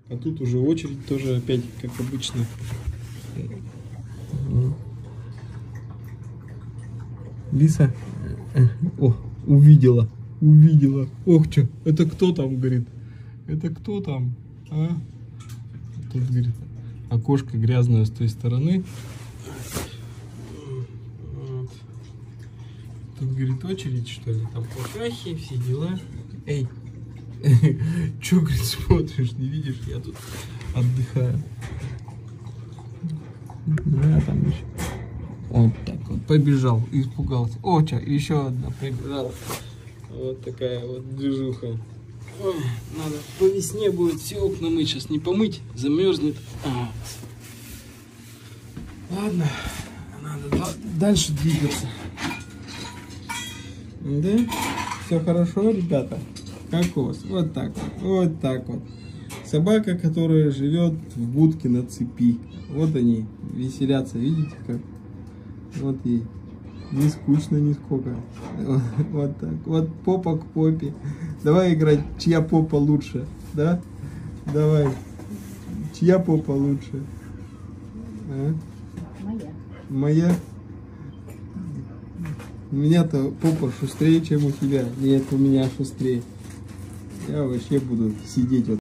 А тут уже очередь тоже опять, как обычно. Лиса, о, увидела. Ох, что, это кто там, говорит? Это кто там? А? Тут, говорит, окошко грязное с той стороны. Вот. Тут, говорит, очередь, что ли? Там плакахи, все дела. Эй, чё, говорит, смотришь, не видишь? Я тут отдыхаю. Да, там еще. Вот так вот, побежал, испугался. О, чё, еще одна прибежала. Вот такая вот движуха. Ой, надо по весне будет все окна мыть, сейчас не помыть, замерзнет. Ладно, надо дальше двигаться. Да? Все хорошо, ребята? Как у вас? Вот так вот, вот так вот. Собака, которая живет в будке на цепи. Вот они веселятся, видите как? Вот ей. Не скучно нисколько. Вот так. Вот попа к попе. Давай играть, чья попа лучше. Да? Давай. Чья попа лучше? А? Моя. Моя? У меня-то попа шустрее, чем у тебя. Нет, у меня шустрее. Я вообще буду сидеть вот.